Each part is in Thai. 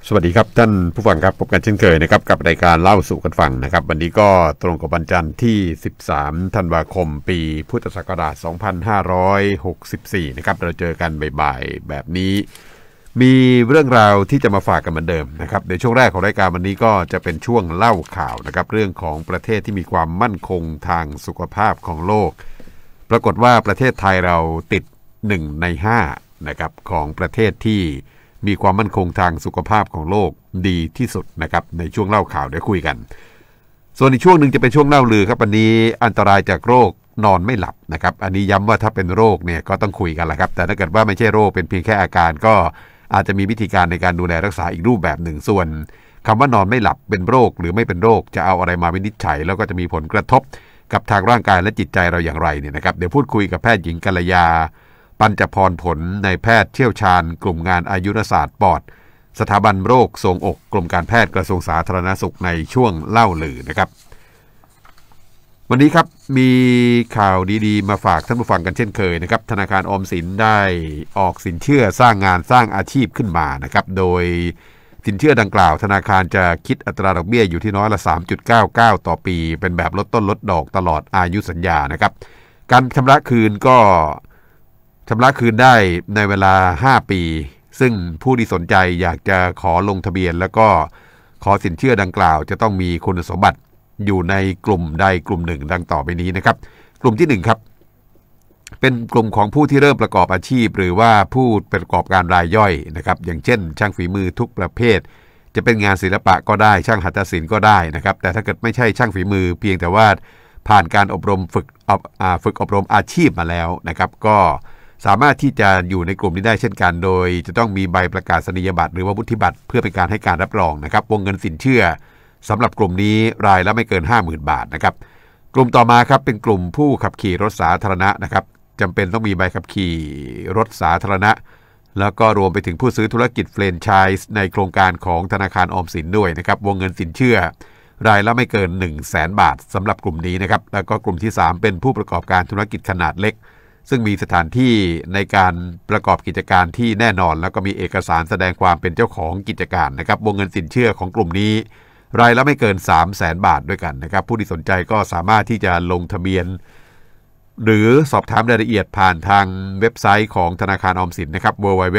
สวัสดีครับท่านผู้ฟังครับพบกันเช่นเคยนะครับกับรายการเล่าสู่กันฟังนะครับวันนี้ก็ตรงกับวันจันทร์ที่13ธันวาคมปีพุทธศักราช2564นะครับเราเจอกันบ่ายๆแบบนี้มีเรื่องราวที่จะมาฝากกันเหมือนเดิมนะครับในช่วงแรกของรายการวันนี้ก็จะเป็นช่วงเล่าข่าวนะครับเรื่องของประเทศที่มีความมั่นคงทางสุขภาพของโลกปรากฏว่าประเทศไทยเราติด1 ใน 5นะครับของประเทศที่มีความมั่นคงทางสุขภาพของโลกดีที่สุดนะครับในช่วงเล่าข่าวเดี๋ยวคุยกันส่วนอีกช่วงหนึ่งจะเป็นช่วงเล่าลือครับวันนี้อันตรายจากโรคนอนไม่หลับนะครับอันนี้ย้ำว่าถ้าเป็นโรคเนี่ยก็ต้องคุยกันแหละครับแต่ถ้าเกิดว่าไม่ใช่โรคเป็นเพียงแค่อาการก็อาจจะมีวิธีการในการดูแลรักษาอีกรูปแบบหนึ่งส่วนคำว่านอนไม่หลับเป็นโรคหรือไม่เป็นโรคจะเอาอะไรมาวินิจฉัยแล้วก็จะมีผลกระทบกับทางร่างกายและจิตใจเราอย่างไรเนี่ยนะครับเดี๋ยวพูดคุยกับแพทย์หญิงกัลยาปัญจพรผลในแพทย์เชี่ยวชาญกลุ่มงานอายุรศาสตร์ปอดสถาบันโรคทรวงอกกรมการแพทย์กระทรวงสาธารณสุขในช่วงเล่าลือนะครับวันนี้ครับมีข่าวดีๆมาฝากท่านผู้ฟังกันเช่นเคยนะครับธนาคารออมสินได้ออกสินเชื่อสร้างงานสร้างอาชีพขึ้นมานะครับโดยสินเชื่อดังกล่าวธนาคารจะคิดอัตราดอกเบี้ยอยู่ที่น้อยละ 3.99 ต่อปีเป็นแบบลดต้นลดดอกตลอดอายุสัญญานะครับการชำระคืนก็ชำระคืนได้ในเวลา5 ปีซึ่งผู้ที่สนใจอยากจะขอลงทะเบียนแล้วก็ขอสินเชื่อดังกล่าวจะต้องมีคุณสมบัติอยู่ในกลุ่มใดกลุ่มหนึ่งดังต่อไปนี้นะครับกลุ่มที่1ครับเป็นกลุ่มของผู้ที่เริ่มประกอบอาชีพหรือว่าผู้ประกอบการรายย่อยนะครับอย่างเช่นช่างฝีมือทุกประเภทจะเป็นงานศิลปะก็ได้ช่างหัตถศิลป์ก็ได้นะครับแต่ถ้าเกิดไม่ใช่ช่างฝีมือเพียงแต่ว่าผ่านการอบรมฝึกอบรมอาชีพมาแล้วนะครับก็สามารถที่จะอยู่ในกลุ่มนี้ได้เช่นกันโดยจะต้องมีใบประกาศนียบัตรหรือว่าวุฒิบัตรเพื่อเป็นการให้การรับรองนะครับวงเงินสินเชื่อสำหรับกลุ่มนี้รายละไม่เกิน 50,000 บาทนะครับกลุ่มต่อมาครับเป็นกลุ่มผู้ขับขี่รถสาธารณะนะครับจำเป็นต้องมีใบขับขี่รถสาธารณะแล้วก็รวมไปถึงผู้ซื้อธุรกิจแฟรนไชส์ในโครงการของธนาคารออมสินด้วยนะครับวงเงินสินเชื่อรายละไม่เกิน 100,000 บาทสำหรับกลุ่มนี้นะครับแล้วก็กลุ่มที่3เป็นผู้ประกอบการธุรกิจขนาดเล็กซึ่งมีสถานที่ในการประกอบกิจการที่แน่นอนแล้วก็มีเอกสารแสดงความเป็นเจ้าของกิจการนะครับวงเงินสินเชื่อของกลุ่มนี้รายละไม่เกิน 300,000 บาทด้วยกันนะครับผู้ที่สนใจก็สามารถที่จะลงทะเบียนหรือสอบถามรายละเอียดผ่านทางเว็บไซต์ของธนาคารออมสินนะครับ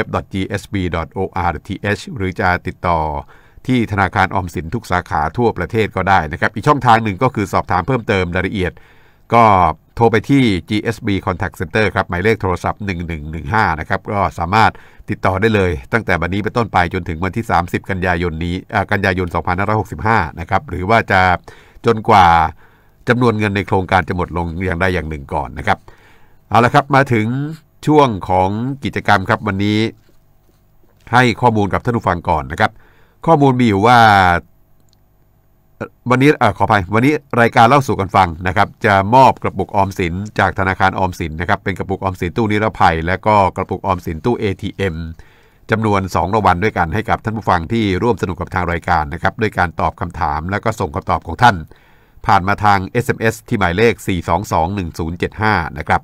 www.gsb.or.th หรือจะติดต่อที่ธนาคารออมสินทุกสาขาทั่วประเทศก็ได้นะครับอีกช่องทางหนึ่งก็คือสอบถามเพิ่มเติมรายละเอียดก็โทรไปที่ GSB Contact Center ครับหมายเลขโทรศัพท์1115นะครับก็สามารถติดต่อได้เลยตั้งแต่วันนี้เป็นต้นไปจนถึงวันที่30กันยายนนี้กันยายน2565นะครับหรือว่าจะจนกว่าจำนวนเงินในโครงการจะหมดลงอย่างใดอย่างหนึ่งก่อนนะครับเอาละครับมาถึงช่วงของกิจกรรมครับวันนี้ให้ข้อมูลกับท่านผู้ฟังก่อนนะครับข้อมูลมีอยู่ว่าวันนี้ขออภัยวันนี้รายการเล่าสู่กันฟังนะครับจะมอบกระปุกออมสินจากธนาคารออมสินนะครับเป็นกระปุกออมสินตู้นิรภัยและก็กระปุกออมสินตู้ ATM จำนวน2รางวัลด้วยกันให้กับท่านผู้ฟังที่ร่วมสนุกกับทางรายการนะครับด้วยการตอบคำถามแล้วก็ส่งคำตอบของท่านผ่านมาทาง SMS ที่หมายเลข4221075นะครับ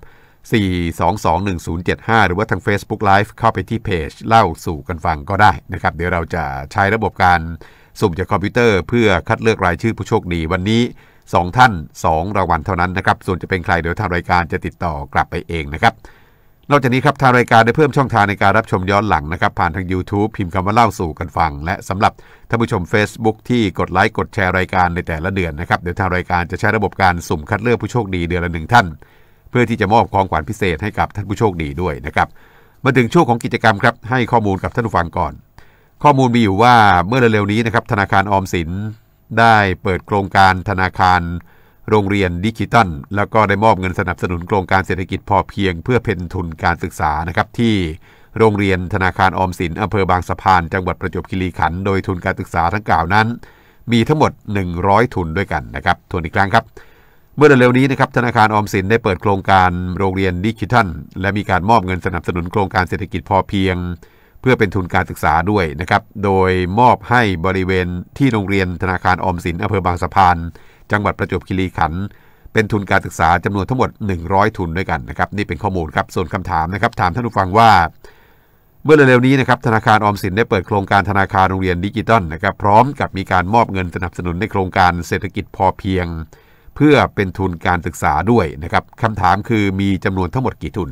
4221075หรือว่าทาง Facebook Live เข้าไปที่เพจเล่าสู่กันฟังก็ได้นะครับเดี๋ยวเราจะใช้ระบบการสุ่มจากคอมพิวเตอร์เพื่อคัดเลือกรายชื่อผู้โชคดีวันนี้2ท่าน2รางวัลเท่านั้นนะครับส่วนจะเป็นใครเดี๋ยวทางรายการจะติดต่อกลับไปเองนะครับนอกจากนี้ครับทางรายการได้เพิ่มช่องทางในการรับชมย้อนหลังนะครับผ่านทาง YouTube พิมพ์คำว่าเล่าสู่กันฟังและสำหรับท่านผู้ชม Facebook ที่กดไลค์กดแชร์รายการในแต่ละเดือนนะครับเดี๋ยวทางรายการจะใช้ระบบการสุ่มคัดเลือกผู้โชคดีเดือนละ1ท่านเพื่อที่จะมอบของขวัญพิเศษให้กับท่านผู้โชคดีด้วยนะครับมาถึงช่วงของกิจกรรมครับให้ข้อมูลกับท่านผู้ฟังก่อนข้อมูลมีอยู่ว่าเมื่อเร็วๆนี้นะครับธนาคารออมสินได้เปิดโครงการธนาคารโรงเรียนดิจิทัลแล้วก็ได้มอบเงินสนับสนุนโครงการเศรษฐกิจพอเพียงเพื่อเป็นทุนการศึกษานะครับที่โรงเรียนธนาคารออมสินอำเภอบางสะพานจังหวัดประจวบคีรีขันธ์โดยทุนการศึกษาทั้งกล่าวนั้นมีทั้งหมด100ทุนด้วยกันนะครับทวนอีกครั้งครับเมื่อเร็วๆนี้นะครับธนาคารออมสินได้เปิดโครงการโรงเรียนดิจิทัลและมีการมอบเงินสนับสนุนโครงการเศรษฐกิจพอเพียงเพื่อเป็นทุนการศึกษาด้วยนะครับโดยมอบให้บริเวณที่โรงเรียนธนาคารออมสินอำเภอบางสะพานจังหวัดประจวบคีรีขันธ์เป็นทุนการศึกษาจำนวนทั้งหมด100ทุนด้วยกันนะครับนี่เป็นข้อมูลครับส่วนคำถามนะครับถามท่านผู้ฟังว่าเมื่อเร็วๆนี้นะครับธนาคารออมสินได้เปิดโครงการธนาคารโรงเรียนดิจิทัลนะครับพร้อมกับมีการมอบเงินสนับสนุนในโครงการเศรษฐกิจพอเพียงเพื่อเป็นทุนการศึกษาด้วยนะครับคำถามคือมีจำนวนทั้งหมดกี่ทุน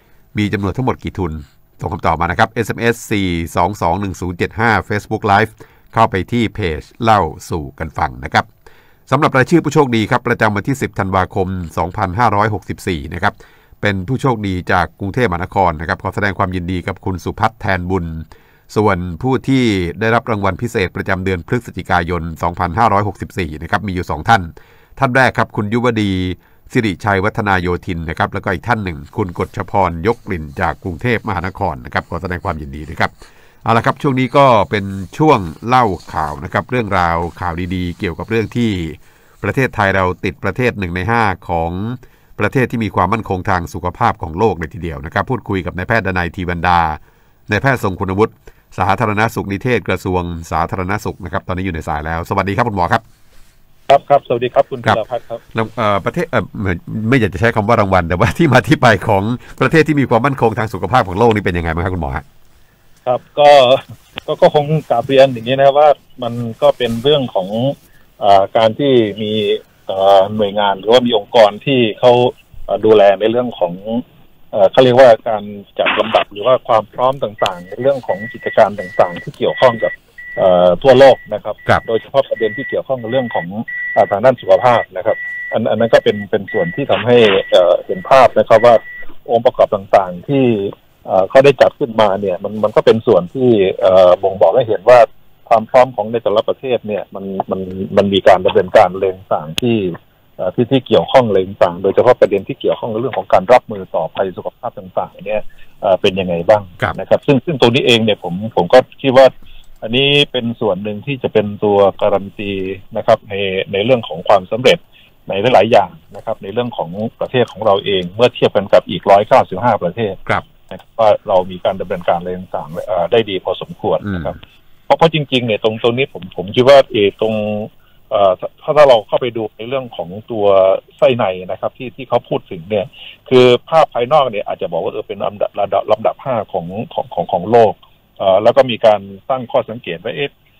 ส่งคำตอบมานะครับ SMS 4221075 Facebook Live เข้าไปที่เพจเล่าสู่กันฟังนะครับสำหรับรายชื่อผู้โชคดีครับประจำวันที่10ธันวาคม2564นะครับเป็นผู้โชคดีจากกรุงเทพมหานครนะครับขอแสดงความยินดีกับคุณสุพัฒน์แทนบุญส่วนผู้ที่ได้รับรางวัลพิเศษประจำเดือนพฤศจิกายน2564นะครับมีอยู่2ท่านแรกครับคุณยุวดีสิริชัยวัฒนาโยธินนะครับแล้วก็อีกท่านหนึ่งคุณกฤษพรยกกลิ่นจากกรุงเทพมหานครนะครับขอแสดงความยินดีด้วยครับเอาละครับช่วงนี้ก็เป็นช่วงเล่าข่าวนะครับเรื่องราวข่าวดีๆเกี่ยวกับเรื่องที่ประเทศไทยเราติดประเทศ1 ใน 5ของประเทศที่มีความมั่นคงทางสุขภาพของโลกเลยทีเดียวนะครับพูดคุยกับนายแพทย์ดนัยทีบรรดานายแพทย์ทรงคุณวุฒิสาธารณสุขนิเทศกระทรวงสาธารณสุขนะครับตอนนี้อยู่ในสายแล้วสวัสดีครับคุณหมอครับครับสวัสดีครับคุณธีรพัฒน์ครับประเทศไม่อยากจะใช้คำว่ารางวัลแต่ว่าที่มาที่ไปของประเทศที่มีความมั่นคงทางสุขภาพของโลกนี่เป็นยังไงบ้างครับคุณหมอครับก็คงกราบเรียนอย่างนี้นะครับว่ามันก็เป็นเรื่องของการที่มีหน่วยงานหรือว่ามีองค์กรที่เขาดูแลในเรื่องของเขาเรียกว่าการจัดลำดับหรือว่าความพร้อมต่างๆในเรื่องของกิจการต่างๆที่เกี่ยวข้องกับทั่วโลกนะครับโดยเฉพาะประเด็นที่เกี่ยวข้องกับเรื่องของทางด้านสุขภาพนะครับอันนั้นก็เป็นส่วนที่ทำให้เห็นภาพนะครับว่าองค์ประกอบต่างๆที่เขาได้จัดขึ้นมาเนี่ยมันก็เป็นส่วนที่บ่งบอกให้เห็นว่าความพร้อมของในแต่ละประเทศเนี่ยมันมีการดำเนินการเรื่องต่างที่เกี่ยวข้องเรื่องต่างโดยเฉพาะประเด็นที่เกี่ยวข้องกับเรื่องของการรับมือต่อภัยสุขภาพต่างๆเนี่ยเป็นยังไงบ้างนะครับซึ่งตรงนี้เองเนี่ยผมก็คิดว่าอันนี้เป็นส่วนหนึ่งที่จะเป็นตัวการันตีนะครับในเรื่องของความสำเร็จในหลายๆอย่างนะครับในเรื่องของประเทศของเราเองเมื่อเทียบกันกับอีก195ประเทศว่าเรามีการดำเนินการอะไรต่างๆได้ดีพอสมควรนะครับเพราะจริงๆเนี่ยตรงนี้ผมคิดว่าตรงถ้าเราเข้าไปดูในเรื่องของตัวไส้ในนะครับที่เขาพูดถึงเนี่ยคือภาพภายนอกเนี่ยอาจจะบอกว่าเป็นลำดับ5ของโลกแล้วก็มีการตั้งข้อสังเกตว่า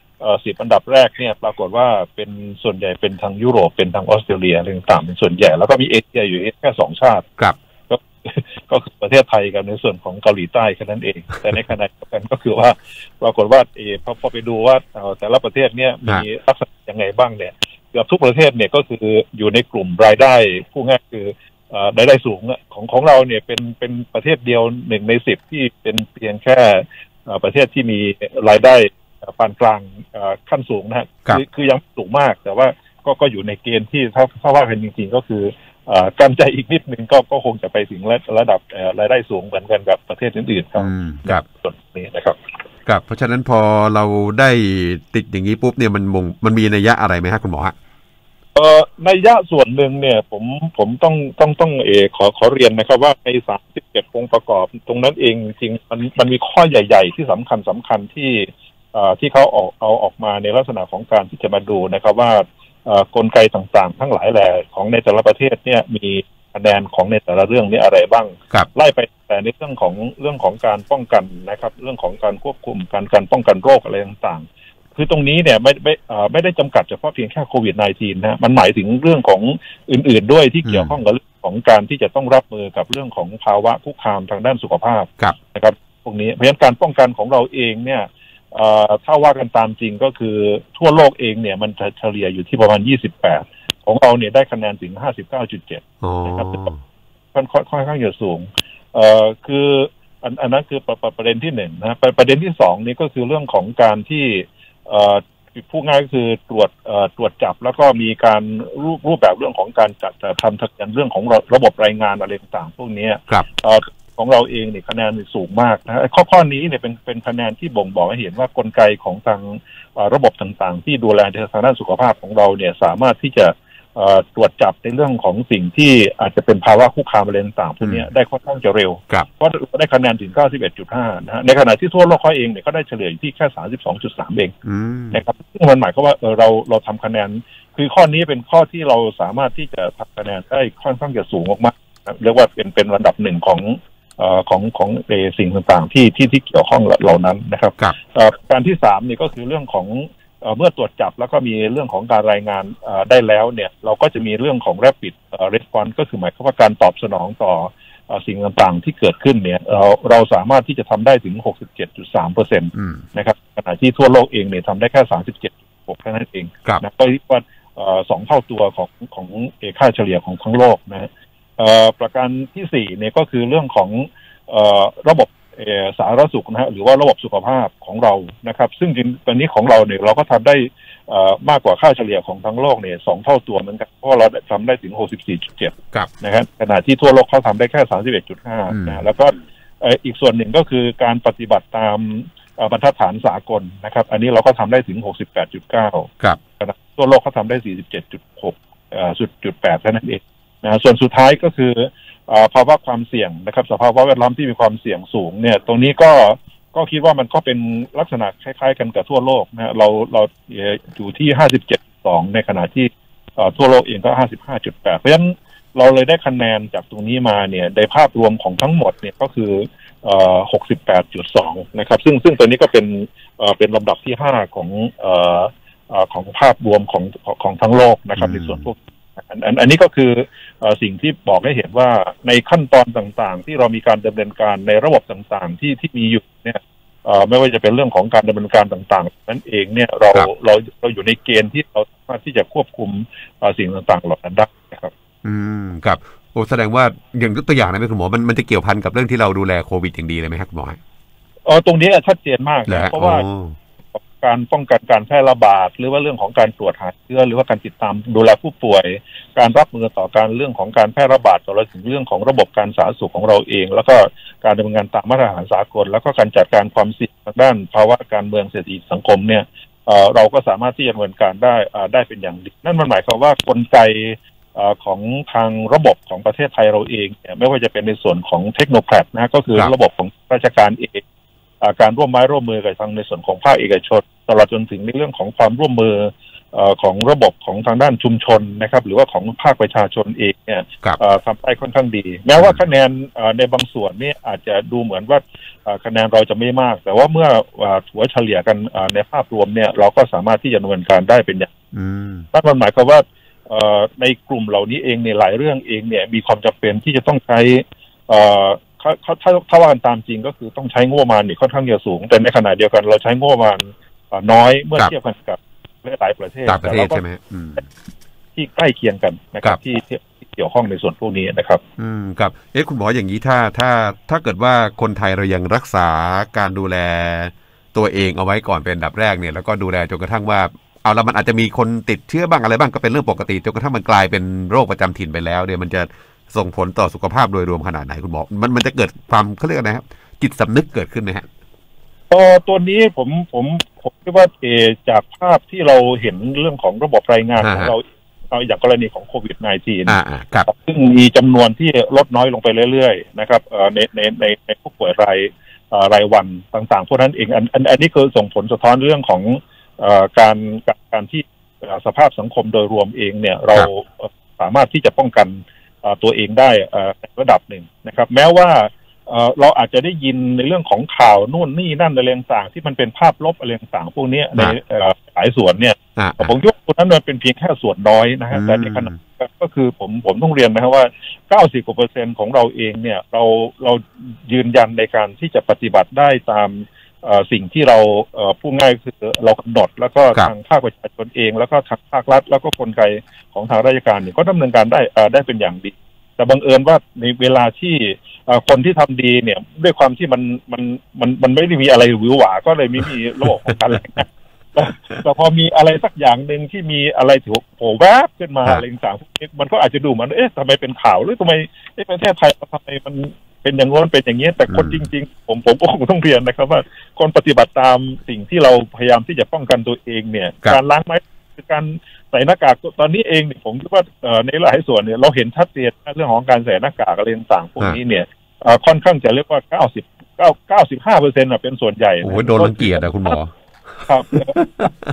10 อันดับแรกเนี่ยปรากฏว่าเป็นส่วนใหญ่เป็นทางยุโรปเป็นทางออสเตรเลียอะไรต่างๆเป็นส่วนใหญ่แล้วก็มีเอเชียอยู่แค่2ชาติก็คือประเทศไทยกับในส่วนของเกาหลีใต้แค่นั้นเองแต่ในขณะเดียวกันก็คือว่าปรากฏว่าพอไปดูว่าแต่ละประเทศเนี่ยมีลักษณะยังไงบ้างเนี่ยเกือบทุกประเทศเนี่ยก็คืออยู่ในกลุ่มรายได้ผู้ง่ายคือรายได้สูงของเราเนี่ยเป็นประเทศเดียว1 ใน 10ที่เป็นเพียงแค่ประเทศที่มีรายได้ปานกลางขั้นสูงนะฮะคือยังสูงมากแต่ว่าก็อยู่ในเกณฑ์ที่ถ้าว่าเป็นจริงๆก็คือการใจอีกนิดนึงก็คงจะไปถึงระดับรายได้สูงเหมือนกันกับประเทศอื่นๆครับส่วนนี้นะครับครับเพราะฉะนั้นพอเราได้ติดอย่างนี้ปุ๊บเนี่ยมันมีนัยยะอะไรไหมฮะคุณหมอฮะนัยยะส่วนหนึ่งเนี่ยผมต้องขอเรียนนะครับว่าใน37องค์ประกอบตรงนั้นเองจริงมันมีข้อใหญ่ๆที่สำคัญที่เขาเอาออกมาในลักษณะของการที่จะมาดูนะครับว่ากลไกต่างๆทั้งหลายแหล่ของในแต่ละประเทศเนี่ยมีคะแนนของในแต่ละเรื่องนี้อะไรบ้างไล่ไปแต่ในเรื่องของการป้องกันนะครับเรื่องของการควบคุมการป้องกันโรคอะไรต่างๆคือตรงนี้เนี่ยไม่ได้จำกัดเฉพาะเพียงแค่โควิด -19 นะมันหมายถึงเรื่องของอื่นๆด้วยที่เกี่ยวข้องกับเรื่องของการที่จะต้องรับมือกับเรื่องของภาวะคุกคามทางด้านสุขภาพนะครับพวกนี้เพราะฉะนั้นการป้องกันของเราเองเนี่ยถ้าว่ากันตามจริงก็คือทั่วโลกเองเนี่ยมันเฉลี่ยอยู่ที่ประมาณ28ของเราเนี่ยได้คะแนนถึง 59.7 นะครับค่อนข้างจะสูงคืออันนั้นคือประเด็นที่1นะประเด็นที่2นี่ก็คือเรื่องของการที่ผู้ง่ายก็คือตรวจจับแล้วก็มีการรูปแบบเรื่องของการจัดทำทะเบียนเรื่องของระบบรายงานอะไรต่างๆพวกนี้ของเราเองเนี่ยคะแนนสูงมากนะข้อนี้เนี่ยเป็นคะแนนที่บ่งบอกให้เห็นว่ากลไกของทางระบบต่างๆที่ดูแลทางด้านสุขภาพของเราเนี่ยสามารถที่จะตรวจจับในเรื่องของสิ่งที่อาจจะเป็นภาวะคุกคามอะไรต่างๆพวกนี้ได้ค่อนข้างจะเร็วเพราะได้คะแนนถึง 91.5 นะฮะในขณะที่ทั่วโลกเขาเองเนี่ยก็ได้เฉลี่ยอยู่ที่แค่ 32.3 เองนะครับซึ่งมันหมายความว่าเราทำคะแนนคือข้อนี้เป็นข้อที่เราสามารถที่จะทำคะแนนได้ค่อนข้างจะสูงมากๆเรียกว่าเป็นระดับ1ของของสิ่งต่างๆที่เกี่ยวข้องเหล่านั้นนะครับการที่3เนี่ยก็คือเรื่องของเมื่อตรวจจับแล้วก็มีเรื่องของการรายงานได้แล้วเนี่ยเราก็จะมีเรื่องของ rapid response ก็คือหมายความว่าการตอบสนองต่อสิ่งต่างๆที่เกิดขึ้นเนี่ยเราสามารถที่จะทำได้ถึง 67.3% นะครับขณะที่ทั่วโลกเองเนี่ยทำได้แค่ 37.6% แค่นั้นเองนะก็เรียกว่า2 เท่าตัวของค่าเฉลี่ยของทั้งโลกนะประการที่4เนี่ยก็คือเรื่องของระบบสาธารณสุขนะฮะหรือว่าระบบสุขภาพของเรานะครับซึ่งจริงตอนนี้ของเราเนี่ยเราก็ทำได้มากกว่าค่าเฉลี่ยของทั้งโลกเนี่ย2 เท่าตัวเหมือนกันเพราะเราทำได้ถึง 64.7 นะครับขณะที่ทั่วโลกเขาทำได้แค่ 31.5 นะแล้วก็อีกส่วนหนึ่งก็คือการปฏิบัติตามบรรทัดฐานสากลนะครับอันนี้เราก็ทำได้ถึง 68.9 ครับขณะทั่วโลกเขาทำได้ 47.6.8 แค่นั้นเองนะส่วนสุดท้ายก็คือภาวะความเสี่ยงนะครับสภาวะแวดล้อมที่มีความเสี่ยงสูงเนี่ยตรงนี้ก็คิดว่ามันก็เป็นลักษณะคล้ายๆกันกับทั่วโลกนะเราอยู่ที่ 57.2 ในขณะที่ทั่วโลกเองก็ 55.8 เพราะฉะนั้นเราเลยได้คะแนนจากตรงนี้มาเนี่ยในภาพรวมของทั้งหมดเนี่ยก็คือ68.2 นะครับซึ่งตัวนี้ก็เป็นลำดับที่5ของภาพรวมของทั้งโลกนะครับในส่วนพวกอันนี้ก็คือสิ่งที่บอกให้เห็นว่าในขั้นตอนต่างๆที่เรามีการดำเนินการในระบบต่างๆที่มีอยู่เนี่ยไม่ว่าจะเป็นเรื่องของการดำเนินการต่างๆนั้นเองเนี่ยเราอยู่ในเกณฑ์ที่เราสามารถที่จะควบคุมสิ่งต่างๆเหล่านั้นได้นะครับครับโอ้แสดงว่าอย่างตัวอย่างนะคุณหมอมันจะเกี่ยวพันกับเรื่องที่เราดูแลโควิดอย่างดีเลยไหมครับคุณหมอตรงนี้ชัดเจนมากนะเพราะว่าการป้องกันการแพร่ระบาดหรือว่าเรื่องของการตรวจหาเชื้อหรือว่าการติดตามดูแลผู้ป่วยการรับมือต่อการเรื่องของการแพร่ระบาดต่อถึงเรื่องของระบบการสาธารณสุขของเราเองแล้วก็การดำเนินงานตามมาตรฐานสากลแล้วก็การจัดการความเสี่ยงทางด้านภาวะการเมืองเศรษฐกิจสังคมเนี่ยเราก็สามารถที่จะดำเนินการได้เป็นอย่างดีนั่นมันหมายความว่ากลไกของทางระบบของประเทศไทยเราเองเนี่ยไม่ว่าจะเป็นในส่วนของเทคโนแครดนะก็คือระบบของราชการเองการร่วมไม้ร่วมมือกับทางในส่วนของภาคเอกชนตลอดจนถึงในเรื่องของความร่วมมือของระบบของทางด้านชุมชนนะครับหรือว่าของภาคประชาชนเองเนี่ยทำได้ค่อนข้างดีแม้ว่าคะแนนในบางส่วนนี่อาจจะดูเหมือนว่าคะแนนเราจะไม่มากแต่ว่าเมื่อถัวเฉลี่ยกันในภาพรวมเนี่ยเราก็สามารถที่จะดำเนินการได้เป็นอย่างนั่นหมายความว่าในกลุ่มเหล่านี้เองเนี่ยหลายเรื่องเองเนี่ยมีความจำเป็นที่จะต้องใช้ถ้าว่ากันตามจริงก็คือต้องใช้งบประมาณนี่ค่อนข้างจะสูงแต่ในขณะเดียวกันเราใช้งบประมาณน้อยเมื่อเทียบกันกับหลายประเทศต่างประเทศใช่ไหมที่ใกล้เคียงกันนะครับที่เกี่ยวข้องในส่วนพวกนี้นะครับครับคุณหมออย่างนี้ถ้าเกิดว่าคนไทยเรายังรักษาการดูแลตัวเองเอาไว้ก่อนเป็นอันดับแรกเนี่ยแล้วก็ดูแลจนกระทั่งว่าเอาแล้วมันอาจจะมีคนติดเชื้อบ้างอะไรบ้างก็เป็นเรื่องปกติจนกระทั่งมันกลายเป็นโรคประจำถิ่นไปแล้วเนี่ยมันจะส่งผลต่อสุขภาพโดยรวมขนาดไหนคุณหมอมันจะเกิดความเขาเรียกอะไรครับจิตสำนึกเกิดขึ้นไหมฮะตัวนี้ผมคิดว่าจากภาพที่เราเห็นเรื่องของระบบรายงานของเราอย่างกรณีของโควิด -19 ซึ่งมีจำนวนที่ลดน้อยลงไปเรื่อยๆนะครับในผู้ป่วยรายวันต่างๆพวกนั้นเองอันนี้คือส่งผลสะท้อนเรื่องของการที่สภาพสังคมโดยรวมเองเนี่ยเราสามารถที่จะป้องกันตัวเองได้ในระดับหนึ่งนะครับแม้ว่าเราอาจจะได้ยินในเรื่องของข่าวนู่นนี่นั่นอะไรต่างๆที่มันเป็นภาพลบอะไรต่างๆพวกนี้ในหลายส่วนเนี่ยผมยกตัวนั้นมันเป็นเพียงแค่ส่วนน้อยนะฮะแต่ในขณะก็คือผมต้องเรียนนะครับว่า90% ของเราเองเนี่ยเรายืนยันในการที่จะปฏิบัติได้ตามสิ่งที่เราพูดง่ายคือเรากำหนดแล้วก็ทางภาคประชาชนเองแล้วก็ทางภาครัฐแล้วก็กลไกของทางราชการเนี่ยก็ดำเนินการได้เป็นอย่างดีแต่บังเอิญว่าในเวลาที่คนที่ทำดีเนี่ยด้วยความที่มันไม่ได้มีอะไรหวือหวาก็เลยไม่มีระบบของการรายงานแต่พอมีอะไรสักอย่างหนึ่งที่มีอะไรถือโผล่แวบขึ้นมาอะไรต่างๆมันก็อาจจะดูมันทำไมเป็นข่าวหรือทำไมประเทศไทยทำไมมันเป็นอย่างโน้นเป็นอย่างนี้แต่คนจริงๆผมก็คงต้องเรียนนะครับว่าคนปฏิบัติตามสิ่งที่เราพยายามที่จะป้องกันตัวเองเนี่ยการล้างไม้การใส่หน้ากากตอนนี้เองเนี่ยผมคิดว่าในหลายส่วนเนี่ยเราเห็นชัดเจนเรื่องของการใส่หน้ากากอะไรต่างๆพวกนี้เนี่ยค่อนข้างจะเรียกว่า95%เป็นส่วนใหญ่โอ้โหโดนรังเกียจนะคุณหมอครับ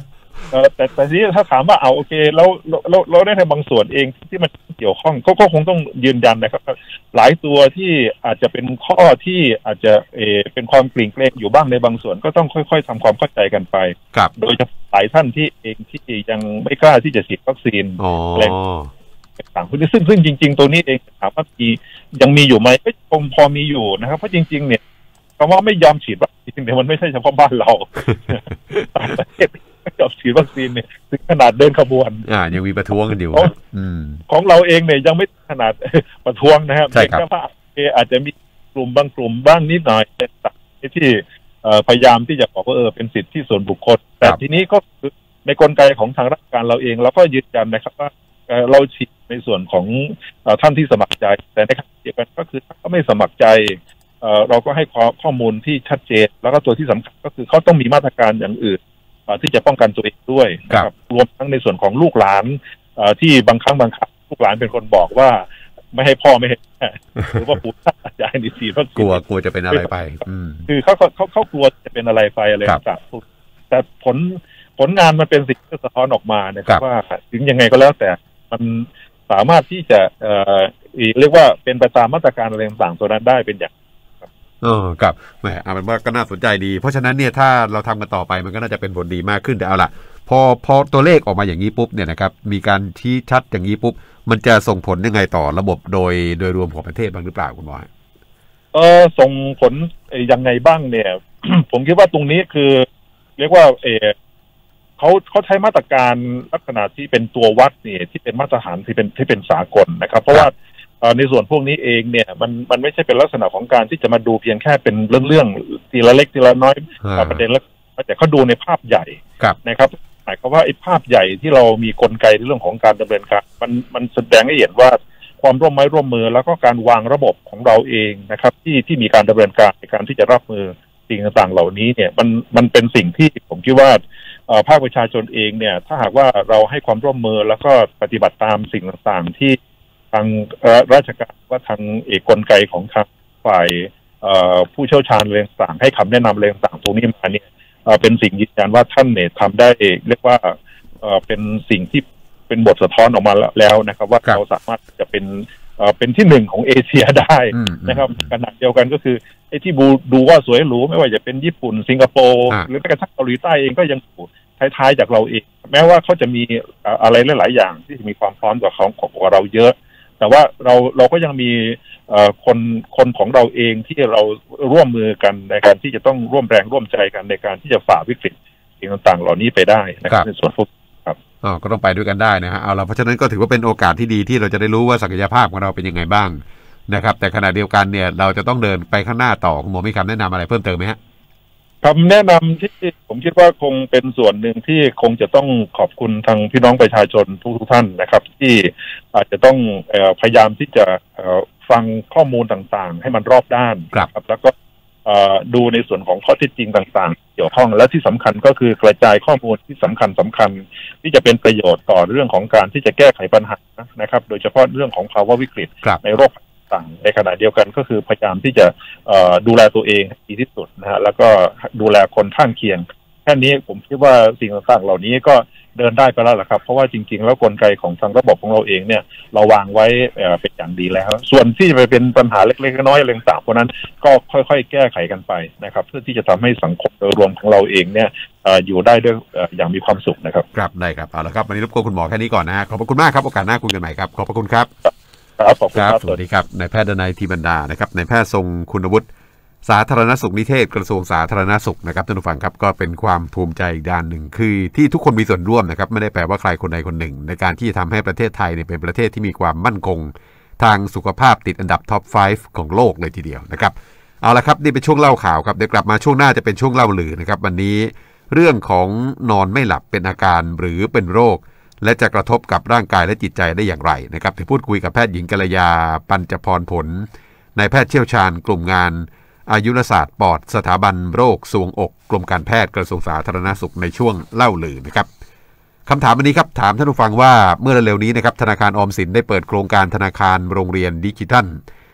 แต่ทีนี้ถ้าถามว่าเอาโอเคแล้วเราได้ในบางส่วนเองที่มันเกี่ยวข้องก็คงต้องยืนยันนะครับหลายตัวที่อาจจะเป็นข้อที่อาจจะเป็นความกลิ่นเกรงอยู่บ้างในบางส่วนก็ต้องค่อยๆทำความเข้าใจกันไปโดยเฉพาะหลายท่านที่ยังไม่กล้าที่จะฉีดวัคซีนอะไรต่างๆซึ่งจริงๆตัวนี้เองถามว่ายังมีอยู่ไหมก็คงพอมีอยู่นะครับเพราะจริงๆเนี่ยคำว่าไม่ยอมฉีดวัคซีนเนี่ยมันไม่ใช่เฉพาะบ้านเราต่างประเทศไม่ยอมฉีดวัคซีนเนี่ยถึงขนาดเดินขบวนยังมีประท้วงกันอยู่ของเราเองเนี่ยยังไม่ขนาดประท้วงนะครับใช่ครับอาจจะมีกลุ่มบางกลุ่มบ้างนิดหน่อยที่พยายามที่จะบอกว่าเป็นสิทธิส่วนบุคคลแต่ทีนี้ก็คือในกลไกของทางราชการเราเองเราก็ยืนยันนะครับว่าเราฉีดในส่วนของท่านที่สมัครใจแต่ในขณะเดียวกันก็คือถ้าไม่สมัครใจเราก็ให้ข้อมูลที่ชัดเจนแล้วก็ตัวที่สำคัญก็คือเขาต้องมีมาตรการอย่างอื่นที่จะป้องกันตัวเองด้วยนะครับรวมทั้งในส่วนของลูกหลานที่บางครั้งลูกหลานเป็นคนบอกว่าไม่ให้พ่อไม่ให้แม่หรือว่าปู่ย่าตายายนี่ฉีดวัคซีนกลัวจะเป็นอะไรไปคือเขากลัวจะเป็นอะไรไปอะไรต่างๆแต่ผลงานมันเป็นสิ่งที่สะท้อนออกมานะครับว่าถึงยังไงก็แล้วแต่มันสามารถที่จะเรียกว่าเป็นไปตามมาตรการอะไรต่างๆตัวนั้นได้เป็นอย่างครับแหมเป็นว่าก็น่าสนใจดีเพราะฉะนั้นเนี่ยถ้าเราทำกันต่อไปมันก็น่าจะเป็นผลดีมากขึ้นแต่เอาล่ะพอตัวเลขออกมาอย่างนี้ปุ๊บเนี่ยนะครับมีการชี้ชัดอย่างนี้ปุ๊บมันจะส่งผลยังไงต่อระบบโดยรวมของประเทศบ้างหรือเปล่าคุณหมอส่งผลยังไงบ้างเนี่ย ผมคิดว่าตรงนี้คือเรียกว่าเขาใช้มาตรการลักษณะที่เป็นตัววัดเนี่ยที่เป็นมาตรฐานที่เป็นสากลนะครับเพราะว่าในส่วนพวกนี้เองเนี่ยมันไม่ใช่เป็นลักษณะของการที่จะมาดูเพียงแค่เป็นเรื่องทีละเล็กทีละน้อยประเด็นแล้วแต่เขาดูในภาพใหญ่นะครับหมายความว่าไอ้ภาพใหญ่ที่เรามีกลไกในเรื่องของการดำเนินการมันแสดงให้เห็นว่าความร่วมไม้ร่วมมือแล้วก็การวางระบบของเราเองนะครับที่มีการดำเนินการในการที่จะรับมือสิ่งต่างๆเหล่านี้เนี่ยมันเป็นสิ่งที่ผมคิดว่าภาคประชาชนเองเนี่ยถ้าหากว่าเราให้ความร่วมมือแล้วก็ปฏิบัติตามสิ่งต่างๆที่ทางราชการว่าทางกลไกของทางฝ่ายผู้เชี่ยวชาญเรื่องต่างให้คำแนะนำเรื่องต่างตรงนี้มาเนี่ยเป็นสิ่งยืนยันว่าท่านเนี่ยทำได้เรียกว่าเป็นสิ่งที่เป็นบทสะท้อนออกมาแล้วนะครับว่าเราสามารถจะเป็นที่หนึ่งของเอเชียได้นะครับขณะเดียวกันก็คือไอ้ที่ดูว่าสวยหรูไม่ว่าจะเป็นญี่ปุ่นสิงคโปร์หรือแม้กระทั่งเกาหลีใต้เองก็ยังอยู่ท้ายๆจากเราเองแม้ว่าเขาจะมีอะไรหลายๆอย่างที่มีความพร้อมกว่าเราเยอะแต่ว่าเราก็ยังมีคนของเราเองที่เราร่วมมือกันในการที่จะต้องร่วมแรงร่วมใจกันในการที่จะฝ่าวิกฤตสิ่งต่างๆเหล่านี้ไปได้นะครับในส่วนพวกครับก็ต้องไปด้วยกันได้นะฮะเอาละเพราะฉะนั้นก็ถือว่าเป็นโอกาสที่ดีที่เราจะได้รู้ว่าศักยภาพของเราเป็นยังไงบ้างนะครับแต่ขณะเดียวกันเนี่ยเราจะต้องเดินไปข้างหน้าต่อคุณหมอมีคำแนะนำอะไรเพิ่มเติมไหมฮะคำแนะนำที่ผมคิดว่าคงเป็นส่วนหนึ่งที่คงจะต้องขอบคุณทางพี่น้องประชาชนทุกท่านนะครับที่อาจจะต้องพยายามที่จะฟังข้อมูลต่างๆให้มันรอบด้านครับแล้วก็ดูในส่วนของข้อเท็จจริงต่างๆเกี่ยวข้องและที่สำคัญก็คือกระจายข้อมูลที่สำคัญที่จะเป็นประโยชน์ต่อเรื่องของการที่จะแก้ไขปัญหานะครับโดยเฉพาะเรื่องของภาวะวิกฤตในโรคต่างในขณะเดียวกันก็คือพยายามที่จะดูแลตัวเองดีที่สุดนะฮะแล้วก็ดูแลคนข้างเคียงแค่นี้ผมคิดว่าสิ่งต่างๆเหล่านี้ก็เดินได้ไปแล้วแหละครับเพราะว่าจริงๆแล้วกลไกของทางระบบของเราเองเนี่ยเราวางไว้เป็นอย่างดีแล้วส่วนที่จะไปเป็นปัญหาเล็กๆน้อยๆอะไรต่างๆพวกนั้นก็ค่อยๆแก้ไขกันไปนะครับเพื่อที่จะทำให้สังคมโดยรวมของเราเองเนี่ยอยู่ได้ด้วยอย่างมีความสุขนะครับครับได้ครับเอาละครับวันนี้รบกวนคุณหมอแค่นี้ก่อนนะฮะขอบพระคุณมากครับโอกาสหน้าคุยกันใหม่ครับขอบพระคุณครับครับสวัสดีครับนายแพทย์ดนัย ทีบรรดานะครับนายแพทย์ทรงคุณวุฒิสาธารณสุขนิเทศกระทรวงสาธารณสุขนะครับท่านผู้ฟังครับก็เป็นความภูมิใจอีกด้านหนึ่งคือที่ทุกคนมีส่วนร่วมนะครับไม่ได้แปลว่าใครคนใดคนหนึ่งในการที่จะทำให้ประเทศไทยเนี่ยเป็นประเทศที่มีความมั่นคงทางสุขภาพติดอันดับท็อป 5 ของโลกเลยทีเดียวนะครับเอาละครับนี่เป็นช่วงเล่าข่าวครับเดี๋ยวกลับมาช่วงหน้าจะเป็นช่วงเล่าลือนะครับวันนี้เรื่องของนอนไม่หลับเป็นอาการหรือเป็นโรคและจะกระทบกับร่างกายและจิตใจได้อย่างไรนะครับจะพูดคุยกับแพทย์หญิงกัลยาปัญจพรผลนายแพทย์เชี่ยวชาญกลุ่มงานอายุรศาสตร์ปอดสถาบันโรคทรวงอกกรมการแพทย์กระทรวงสาธารณสุขในช่วงเล่าลือนะครับคำถามวันนี้ครับถามท่านผู้ฟังว่าเมื่อเร็วๆนี้นะครับธนาคารออมสินได้เปิดโครงการธนาคารโรงเรียนดิจิทัล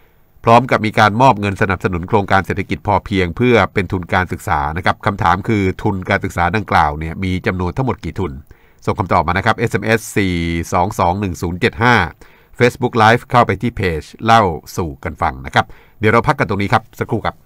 พร้อมกับมีการมอบเงินสนับสนุนโครงการเศรษฐกิจพอเพียงเพื่อเป็นทุนการศึกษานะครับคำถามคือทุนการศึกษาดังกล่าวเนี่ยมีจำนวนทั้งหมดกี่ทุนส่งคำตอบมานะครับ SMS 4221075 Facebook Live เข้าไปที่เพจเล่าสู่กันฟังนะครับเดี๋ยวเราพักกันตรงนี้ครับสักครู่ครับ